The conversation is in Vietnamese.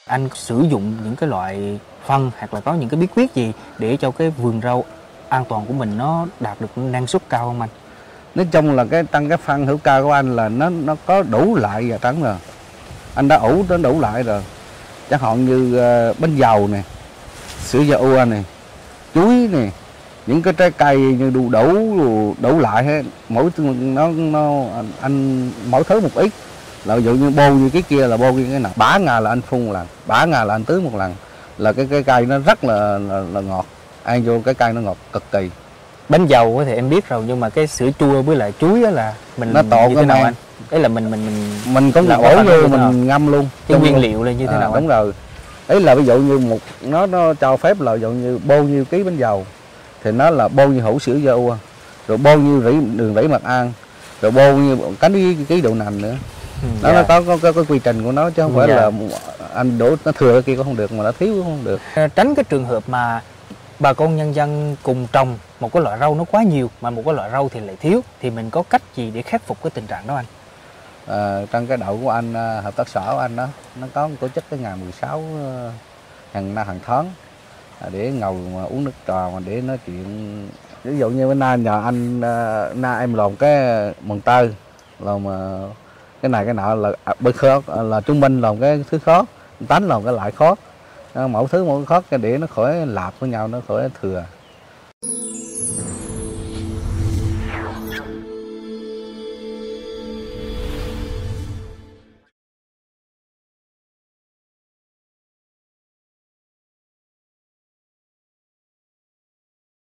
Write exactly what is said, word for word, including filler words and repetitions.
Anh sử dụng những cái loại phân hoặc là có những cái bí quyết gì để cho cái vườn rau an toàn của mình nó đạt được năng suất cao không anh? Nói chung là cái tăng cái phân hữu cơ của anh là nó nó có đủ lại và trắng rồi. Anh đã ủ nó đủ lại rồi. Chẳng hạn như uh, bánh dầu nè, sữa da ua này, chuối nè, những cái trái cây như đu đủ đủ lại hết, mỗi nó nó anh, anh mỗi thứ một ít. Là ví dụ như bô như cái kia là bô như cái nào, bả ngày là anh phun một lần, bả ngày là anh tưới một lần, là cái cái cây nó rất là, là là ngọt, ăn vô cái cây nó ngọt cực kỳ. Bánh dầu thì em biết rồi, nhưng mà cái sữa chua với lại chuối đó là mình nó tột như thế nào anh? Đấy là mình mình mình mình có bổ vô mình ngâm luôn cái nguyên liệu là như thế à, nào đúng anh? rồi. Ấy là ví dụ như một nó nó cho phép là ví dụ như bao nhiêu ký bánh dầu thì nó là bao nhiêu hũ sữa da ua, rồi bao nhiêu rỉ đường rẫy mật ong, rồi bao nhiêu cánh ký, ký đậu nành nữa. Ừ, nó, dạ. nó có, có, có cái quy trình của nó chứ không phải dạ. là anh đổ nó thừa cái kia cũng không được mà nó thiếu cũng không được. Tránh cái trường hợp mà bà con nhân dân cùng trồng một cái loại rau nó quá nhiều mà một cái loại rau thì lại thiếu, thì mình có cách gì để khắc phục cái tình trạng đó anh? À, trong cái đậu của anh, hợp tác xã của anh đó, nó có tổ chức cái ngày mười sáu hàng năm hàng tháng để ngồi mà uống nước trà mà để nói chuyện. Ví dụ như bữa nay nhờ anh na em làm cái mồng tơi, làm cái này cái nọ là bên khó là trung minh làm cái thứ khó, tánh làm cái lại khó, mẫu thứ mẫu khó để nó khỏi lạp với nhau, nó khỏi thừa.